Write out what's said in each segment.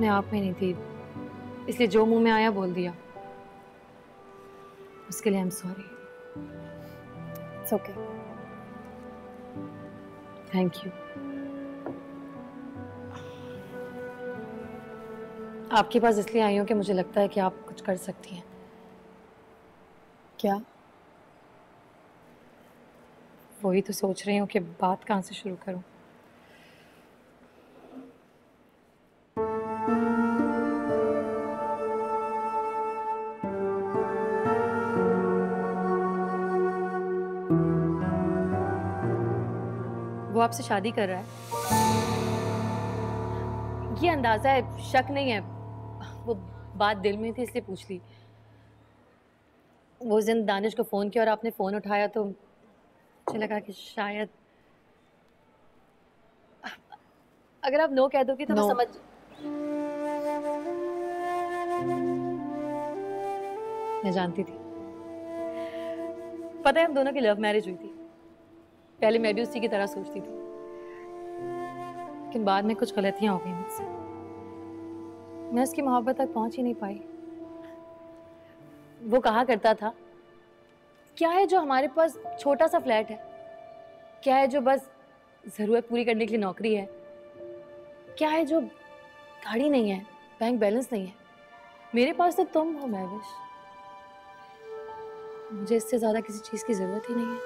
अपने आप में नहीं थी, इसलिए जो मुंह में आया बोल दिया। उसके लिए I am sorry. It's okay. Thank you. आपके पास इसलिए आई हूँ कि मुझे लगता है कि आप कुछ कर सकती हैं। क्या? वही तो सोच रही हूँ कि बात कहाँ से शुरू करूँ। वो आपसे शादी कर रहा है, ये अंदाजा है, शक नहीं है। वो बात दिल में थी इसलिए पूछ ली। वो उस दिन दानिश को फोन किया और आपने फोन उठाया तो मुझे लगा कि शायद अगर आप नो कह दोगी तो मैं समझ। मैं जानती थी। पता है हम दोनों की लव मैरिज हुई थी। पहले मैं भी उसी की तरह सोचती थी, लेकिन बाद में कुछ गलतियां हो गई मुझसे। मैं उसकी मोहब्बत तक पहुंच ही नहीं पाई। वो कहा करता था, क्या है जो हमारे पास छोटा सा फ्लैट है, क्या है जो बस जरूरत पूरी करने के लिए नौकरी है, क्या है जो गाड़ी नहीं है, बैंक बैलेंस नहीं है, मेरे पास तो तुम हो महविश। मुझे इससे ज्यादा किसी चीज की जरूरत ही नहीं है।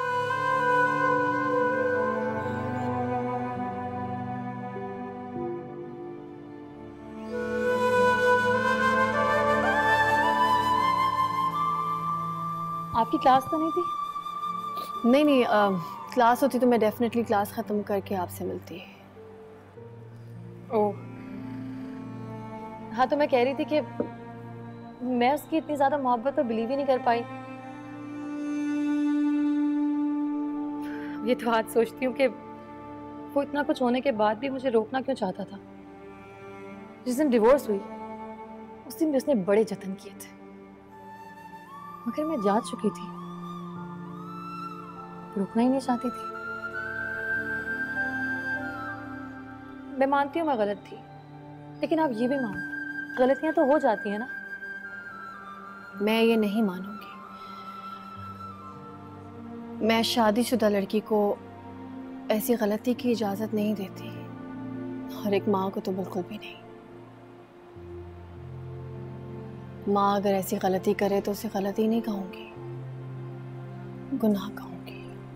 आपकी क्लास तो नहीं थी? नहीं नहीं, क्लास होती तो मैं डेफिनेटली क्लास ख़त्म करके आपसे मिलती। ओह हाँ, तो मैं कह रही थी कि मैं उसकी इतनी ज्यादा मोहब्बत पर बिलीव ही नहीं कर पाई। ये तो आज सोचती हूँ कि वो इतना कुछ होने के बाद भी मुझे रोकना क्यों चाहता था। जिस दिन डिवोर्स हुई उस दिन भी उसने बड़े जतन किए थे, मगर मैं जा चुकी थी, रुकना ही नहीं चाहती थी। मैं मानती हूँ मैं गलत थी, लेकिन आप ये भी मानो गलतियां तो हो जाती हैं ना। मैं ये नहीं मानूंगी। मैं शादीशुदा लड़की को ऐसी गलती की इजाज़त नहीं देती, और एक माँ को तो बिल्कुल भी नहीं। माँ अगर ऐसी गलती करे तो उसे गलती नहीं कहूंगी, गुनाह कहूंगी।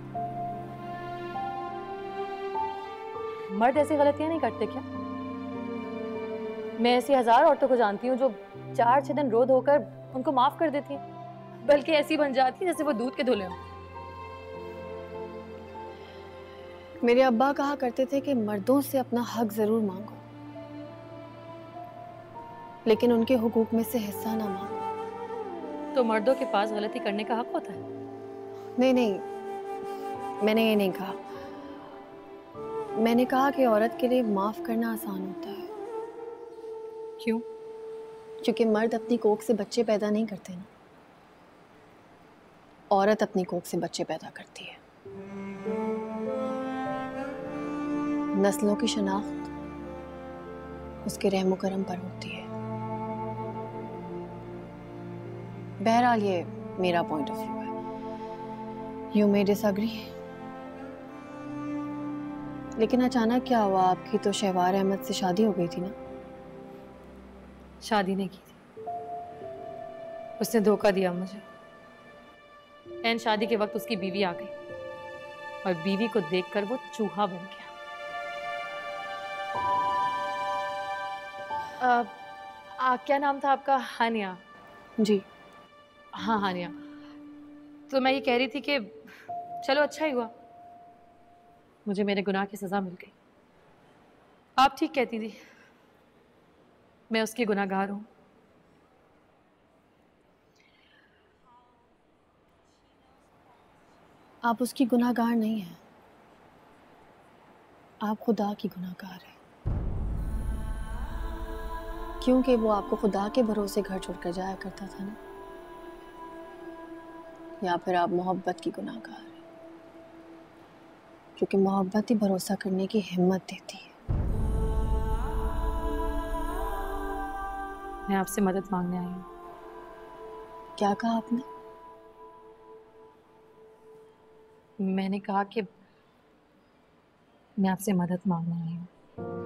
मर्द ऐसी गलतियां नहीं करते क्या? मैं ऐसी हजार औरतों को जानती हूँ जो 4-6 दिन रो धोकर उनको माफ कर देती हैं, बल्कि ऐसी बन जाती है जैसे वो दूध के धुले हों। मेरे अब्बा कहा करते थे कि मर्दों से अपना हक जरूर मांगो, लेकिन उनके हुकूक में से हिस्सा ना मांगो। तो मर्दों के पास गलती करने का हक होता है? नहीं नहीं, मैंने ये नहीं कहा। मैंने कहा कि औरत के लिए माफ करना आसान होता है। क्यों? क्योंकि मर्द अपनी कोख से बच्चे पैदा नहीं करते ना, औरत अपनी कोख से बच्चे पैदा करती है। नस्लों की शनाख्त उसके रहमो करम पर होती है। बहरहाल ये मेरा पॉइंट ऑफ व्यू है, यू मे डिसएग्री। लेकिन अचानक क्या हुआ? आपकी तो शहवार अहमद से शादी हो गई थी ना? शादी नहीं की थी, उसने धोखा दिया मुझे। एन शादी के वक्त उसकी बीवी आ गई और बीवी को देखकर वो चूहा बन गया। क्या नाम था आपका? हानिया? जी हाँ हानिया। तो मैं ये कह रही थी कि चलो अच्छा ही हुआ, मुझे मेरे गुनाह की सजा मिल गई। आप ठीक कहती थी, मैं उसकी गुनाहगार हूं। आप उसकी गुनाहगार नहीं हैं, आप खुदा की गुनाहगार हैं, क्योंकि वो आपको खुदा के भरोसे घर छोड़कर जाया करता था ना। या फिर आप मोहब्बत की गुनाहगार हैं, क्योंकि मोहब्बत ही भरोसा करने की हिम्मत देती है। मैं आपसे मदद मांगने आई हूँ। क्या कहा आपने? मैंने कहा कि मैं आपसे मदद मांगने आई हूँ।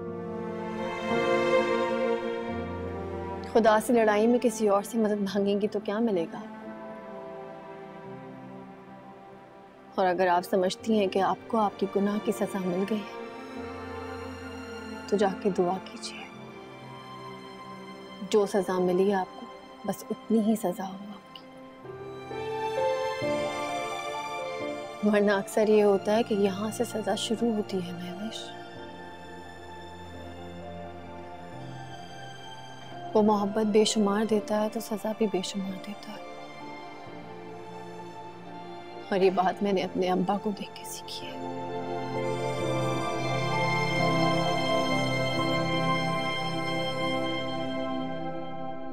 खुदा से लड़ाई में किसी और से मदद मांगेंगी तो क्या मिलेगा? और अगर आप समझती हैं कि आपको आपकी गुनाह की सजा मिल गई है तो जाके दुआ कीजिए। जो सजा मिली है आपको बस उतनी ही सजा हो आपकी। वरना अक्सर ये होता है कि यहाँ से सजा शुरू होती है महविश। वो मोहब्बत बेशुमार देता है तो सजा भी बेशुमार देता है। और ये बात मैंने अपने अब्बा को देख के सीखी है।